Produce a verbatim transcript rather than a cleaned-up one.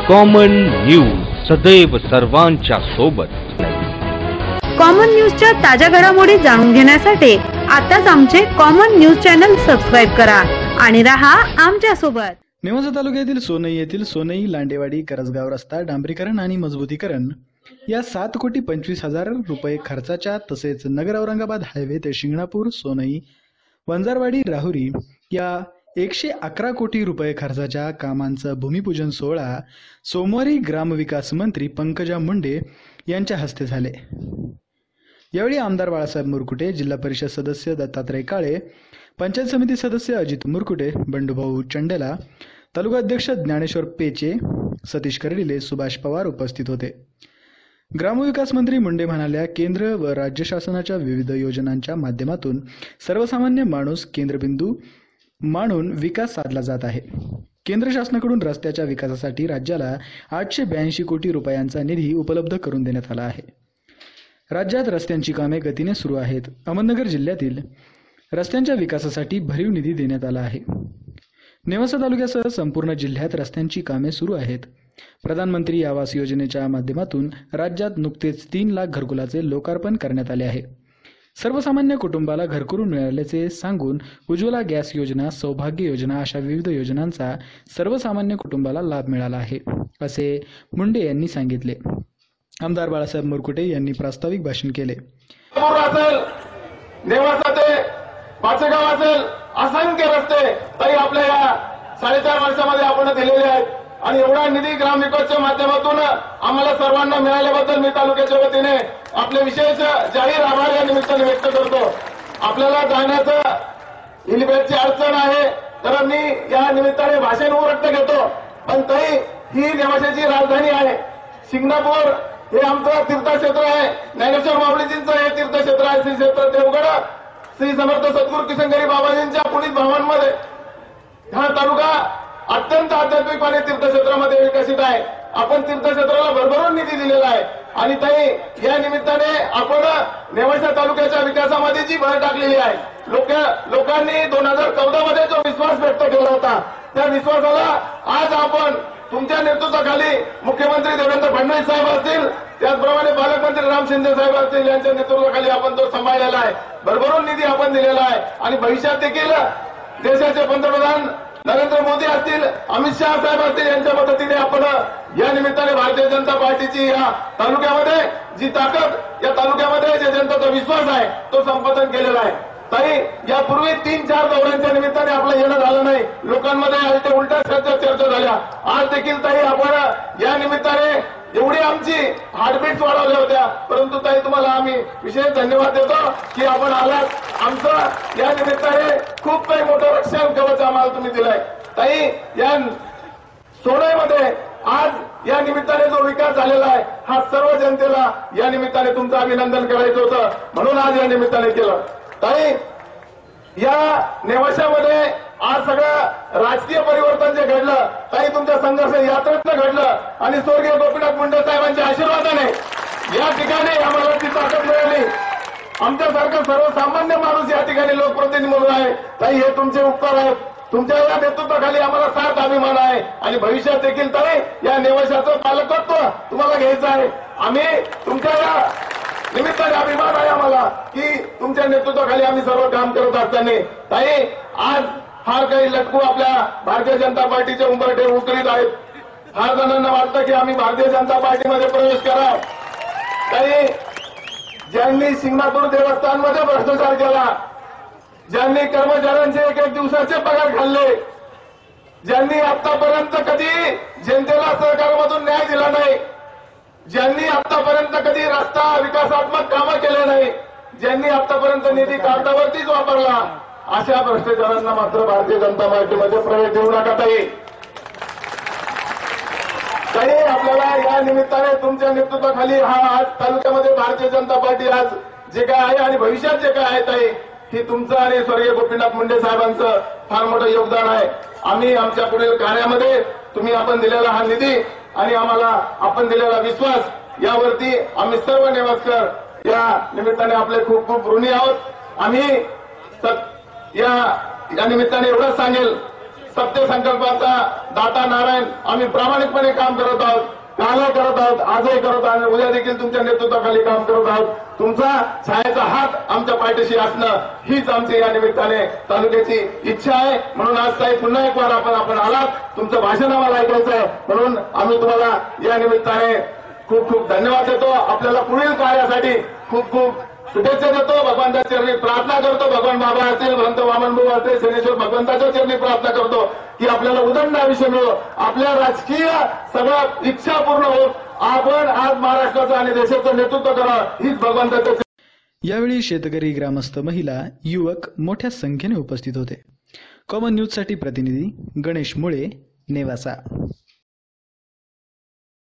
Common news सदैव सर्वांच्या सोबत। कॉमन न्यूजच्या ताज्या घडामोडी जाणून घेण्यासाठी आताच आमचे कॉमन न्यूज चॅनल सबस्क्राइब करा आणि रहा आमच्या सोबत। नेवासा तालुक्यातील सोनई येथील सोनई लांडेवाडी करजगाव रस्ता डांबरीकरण आणि मजबूतीकरण या सात कोटी पंचवीस हजार रुपये खर्चाच्या तसेच नगर औरंगाबाद हायवे ते शिंगणापूर सोनई वंजारवाडी राहुरी या एकशे अकरा कोटी रुपये खर्चाच्या कामांचा भूमिपूजन सोहळा सोमवारी ग्रामविकास मंत्री पंकजा मुंडे यांच्या हस्ते झाले। यावेळी आमदार बाळासाहेब मुरकुटे, जिल्हा परिषद सदस्य दत्तात्रय काळे, पंचायत समिती सदस्य अजित मुरकुटे, बंडूभाऊ चंडेला, तालुका अध्यक्ष ज्ञानेश्वर पेचे, सतीश कर्डिले, सुभाष पवार उपस्थित होते। ग्रामविकास मंत्री मुंडे म्हणाल्या, केंद्र व राज्य शासनाच्या विविध योजनांच्या माध्यमातून सर्वसामान्य माणूस केंद्रबिंदू मानून विकास साधला जात आहे। केंद्र शासनाकडून रस्त्याच्या विकासासाठी राज्याला आठशे ब्याऐंशी कोटी रुपयांचा निधी उपलब्ध करून देण्यात आला आहे। राज्यात रस्त्यांची कामे गतीने सुरू आहेत। अहमदनगर जिल्ह्यातील रस्त्यांच्या विकासासाठी भरीव निधी देण्यात आला आहे। नेवासा तालुक्यासह संपूर्ण जिल्ह्यात रस्त्यांची कामे सुरू आहेत। प्रधानमंत्री आवास योजनेच्या माध्यमातून राज्यात नुकतेच तीन लाख घरकुलाचे लोकार्पण करण्यात आले आहे। सर्वसामान्य कुटुंबाला घरकुल मिळाल्याचे सांगून उज्ज्वला गॅस योजना, सौभाग्य योजना अशा विविध योजनांचा सर्वसामान्य कुटुंबाला लाभ मिळाला आहे, असे मुंडे यांनी सांगितले। आमदार बाळासाहेब मुरकुटे यांनी प्रास्ताविक भाषण केले। नेवासा ते पाचेगाव असेल, असंख्य रस्ते ताई आपल्या या साडेचार वर्षामध्ये आपण दिलेले आहेत आणि एवढा निधी ग्रामविकासच्या माध्यमातून आम्हाला सर्वांना मिळाल्याबद्दल मी तालुक्याच्या वतीने आपले विशेष जाहीर आभार या निमित्ताने व्यक्त करतो। आपल्याला जाण्याचं इलिबेटची अडचण आहे तर मी या निमित्ताने भाषण उरक्त घेतो, पण ताई ही नेवाशाची राजधानी आहे। शिंगणापूर हे आमचं तीर्थक्षेत्र आहे, ज्ञानेश्वर माऊलीजींचं हे तीर्थक्षेत्र आहे, श्री क्षेत्र देवगड श्री समर्थ सद्गुरू किशनगिरी बाबाजींच्या पुनीत भावांमध्ये हा तालुका अत्यंत आध्यात्मिकपणे तीर्थक्षेत्रामध्ये विकसित आहे। आपण तीर्थक्षेत्राला भरभरून निधी दिलेला आहे आणि ताई या निमित्ताने आपण नेवासा तालुक्याच्या विकासामध्ये जी भर टाकलेली आहे, लोक लोकांनी दोन हजार चौदा मध्ये जो विश्वास व्यक्त केला होता त्या विश्वासाला आज आपण तुमच्या नेतृत्वाखाली मुख्यमंत्री देवेंद्र फडणवीस साहेब असतील, त्याचप्रमाणे पालकमंत्री राम शिंदे साहेब असतील यांच्या नेतृत्वाखाली आपण तो सांभाळलेला आहे। भरभरून निधी आपण दिलेला आहे आणि भविष्यात देखील देशाचे पंतप्रधान नरेंद्र मोदी असतील, अमित शहा साहेब असतील यांच्या मदतीने आपण या निमित्ताने भारतीय जनता पार्टीची या तालुक्यामध्ये जी ताकद, या तालुक्यामध्ये जे जनतेचा विश्वास आहे तो संपादन केलेला आहे। ताई यापूर्वी तीन चार दौऱ्यांच्या निमित्ताने आपलं येणं झालं नाही, लोकांमध्ये आलटे उलट्या चर्चा झाल्या। आज देखील ताई आपण या निमित्ताने एवढी आमची हार्टबीट्स वाढवल्या होत्या, परंतु ताई तुम्हाला आम्ही विशेष धन्यवाद देतो की आपण आलात। आमचं या निमित्ताने खूप काही मोठं रक्षण कवच आम्हाला तुम्ही दिलंय। ताई या सोनईमध्ये आज या निमित्ताने जो विकास झालेला आहे हा सर्व जनतेला या निमित्ताने तुमचं अभिनंदन करायचं होतं, म्हणून आज या निमित्ताने केलं। ताई या नेवाशामध्ये आज सगळं राजकीय परिवर्तन जे घडलं ताई तुमच्या संघर्ष यात्रेतनं घडलं आणि स्वर्गीय गोपीनाथ मुंडे साहेबांच्या आशीर्वादाने या ठिकाणी आम्हाला ती ताकद मिळाली। आमच्यासारखं सर्वसामान्य माणूस या ठिकाणी लोकप्रतिनिधी म्हणून आहे। ताई हे तुमचे उपकार आहेत, तुमच्या या नेतृत्वाखाली आम्हाला साथ अभिमान आहे आणि भविष्यात देखील ताई या नेवाशाचं पालकत्व तुम्हाला घ्यायचं आहे। आम्ही तुमच्या या निमित्ताने अभिमान आहे आम्हाला की तुमच्या नेतृत्वाखाली आम्ही सर्व काम करत असताना ताई आज फार काही लटकू आपल्या भारतीय जनता पार्टीचे उंबरठे उकरीत आहेत। फार जणांना वाटतं की आम्ही भारतीय जनता पार्टीमध्ये प्रवेश करा। ताई ज्यांनी शिंगणापूर देवस्थानमध्ये भ्रष्टाचार केला, ज्यांनी कर्मचाऱ्यांचे एक एक दिवसाचे पगार खाल्ले, ज्यांनी आतापर्यंत कधी जनतेला सहकारामधून न्याय दिला नाही, ज्यांनी आतापर्यंत कधी रस्ता विकासात्मक कामं केले नाही, ज्यांनी आतापर्यंत निधी कागदावरतीच वापरला, अशा भ्रष्टाचारांना मात्र भारतीय जनता पार्टीमध्ये प्रवेश देऊ नका ताई। ताई आपल्याला या निमित्ताने तुमच्या नेतृत्वाखाली हा आज तालुक्यामध्ये भारतीय जनता पार्टी आज जे काय आहे आणि भविष्यात जे काय आहे ताई ही तुमचं आणि स्वर्गीय गोपीनाथ मुंडे साहेबांचं फार मोठं योगदान आहे। आम्ही आमच्या पुढील कार्यामध्ये तुम्ही आपण दिलेला हा निधी आणि आम्हाला आपण दिलेला विश्वास यावरती आम्ही सर्व नेवासकर या निमित्ताने आपले खूप खूप ऋणी आहोत। आम्ही या या निमित्ताने एवढंच सांगेल, सत्य संकल्पाचा दाता नारायण आम्ही प्रामाणिकपणे काम करत आहोत, कालही करत आहोत, आजही करत आहोत आणि उद्या देखील तुमच्या नेतृत्वाखाली काम करत आहोत. तुमचा छायाचा हात आमच्या पाठीशी असणं हीच आमची या निमित्ताने तालुक्याची इच्छा आहे. म्हणून आज साहेब पुन्हा एक वार आपण आपण आलात, तुमचं भाषण आम्हाला ऐकायचं आहे, म्हणून आम्ही तुम्हाला या निमित्ताने खूप खूप धन्यवाद देतो. आपल्याला पुढील कार्यासाठी खूप खूप शुभेच्छा देतो. भगवंताच्या चरणी प्रार्थना करतो. भगवान बाबा असतील, भगवंत वामनभाऊ असतील, सेनेश्वर भगवंताच्या चरणी प्रार्थना करतो की आपल्याला उदंड आयुष्य मिळो, आपल्या राजकीय सगळ्या इच्छा पूर्ण होत आपण आज महाराष्ट्राचं आणि देशाचं नेतृत्व करा हीच भगवंताच्या. यावेळी शेतकरी, ग्रामस्थ, महिला, युवक मोठ्या संख्येने उपस्थित होते. कॉमन न्यूजसाठी प्रतिनिधी गणेश मुळे, नेवासा.